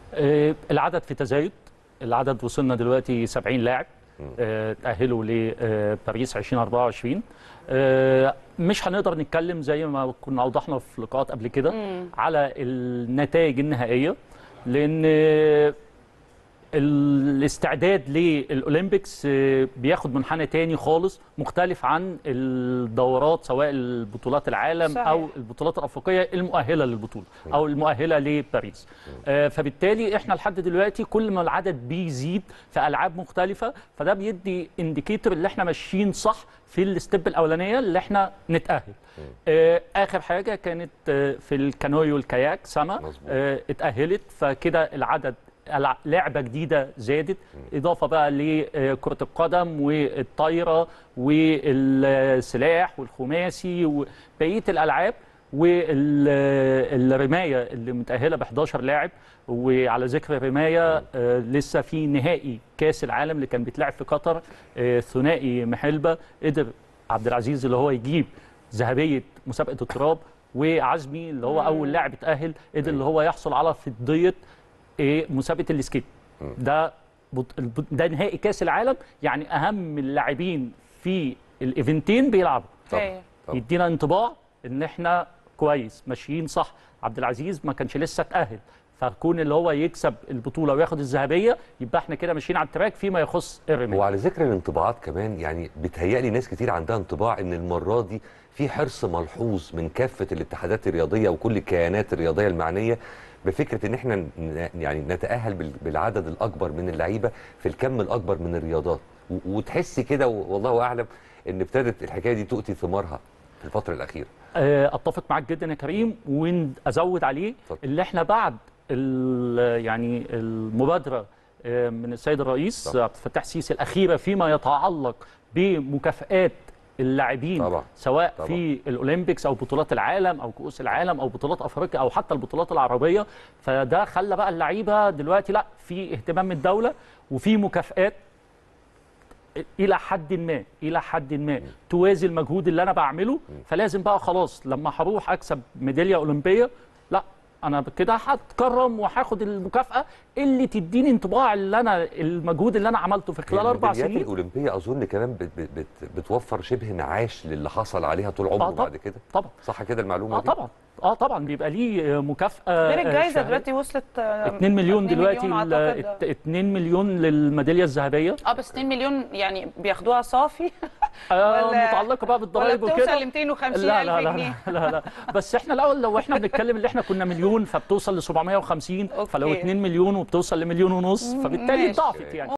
العدد في تزايد. العدد وصلنا دلوقتي 70 لاعب تأهلوا لباريس 2024. مش هنقدر نتكلم زي ما كنا اوضحنا في لقاءات قبل كده على النتائج النهائيه، لان الاستعداد للأولمبيكس بياخد منحنى تاني خالص مختلف عن الدورات، سواء البطولات العالم صحيح. أو البطولات الأفريقية المؤهلة للبطولة أو المؤهلة لباريس. فبالتالي احنا لحد دلوقتي كل ما العدد بيزيد في ألعاب مختلفة، فده بيدي انديكيتور اللي احنا ماشيين صح في الستيب الأولانية اللي احنا نتأهل. آخر حاجة كانت في الكانوي والكاياك سما اتأهلت، فكده العدد لعبة جديدة زادت، إضافة بقى لكرة القدم والطايرة والسلاح والخماسي وبقية الألعاب، والرماية اللي متأهلة ب 11 لاعب. وعلى ذكر الرماية لسه في نهائي كأس العالم اللي كان بيتلعب في قطر، ثنائي محلبة، قدر عبد العزيز اللي هو يجيب ذهبية مسابقة التراب، وعزمي اللي هو أول لاعب اتأهل قدر اللي هو يحصل على فضية مسابقه السكيت. ده نهائي كاس العالم، يعني اهم اللاعبين في الايفنتين بيلعبوا. يدينا انطباع ان احنا كويس ماشيين صح. عبد العزيز ما كانش لسه اتاهل، فكون اللي هو يكسب البطوله وياخد الذهبيه يبقى احنا كده ماشيين على التراك فيما يخص الرمايه. وعلى ذكر الانطباعات كمان، يعني بيتهيألي ناس كتير عندها انطباع ان المره دي في حرص ملحوظ من كافه الاتحادات الرياضيه وكل الكيانات الرياضيه المعنيه بفكره ان احنا يعني نتاهل بالعدد الاكبر من اللعيبه في الكم الاكبر من الرياضات، وتحسي كده والله اعلم ان ابتدت الحكايه دي تؤتي ثمارها في الفتره الاخيره. اتفق معاك جدا يا كريم، وازود عليه اللي احنا بعد يعني المبادره من السيد الرئيس عبد الفتاح السيسي الاخيره فيما يتعلق بمكافآت اللاعبين سواء في الاولمبيكس او بطولات العالم او كؤوس العالم او بطولات افريقيا او حتى البطولات العربيه، فده خلى بقى اللعيبه دلوقتي لا، في اهتمام من الدوله وفي مكافآت الى حد ما توازي المجهود اللي انا بعمله. فلازم بقى خلاص لما هروح اكسب ميداليه اولمبيه، لا انا كده هتكرم وهاخد المكافاه اللي تديني انطباع اللي انا المجهود اللي انا عملته في خلال 4 سنين. الميداليات الاولمبيه اظن كمان بتوفر شبه معاش للي حصل عليها طول عمره بعد كده. طبعا صح كده المعلومه دي؟ طبعا بيبقى ليه مكافاه. غير الجائزه دلوقتي وصلت 2 مليون دلوقتي، 2 مليون للميداليه الذهبيه. بس 2 مليون يعني بياخدوها صافي متعلقه بقى بالضرايب وكده، ولا بتوصل ل 250,000 جنيه؟ لا بس احنا الاول لو احنا بنتكلم اللي احنا كنا مليون فبتوصل ل 750، فلو 2 مليون وبتوصل ل1.5 مليون فبالتالي ضعفت يعني.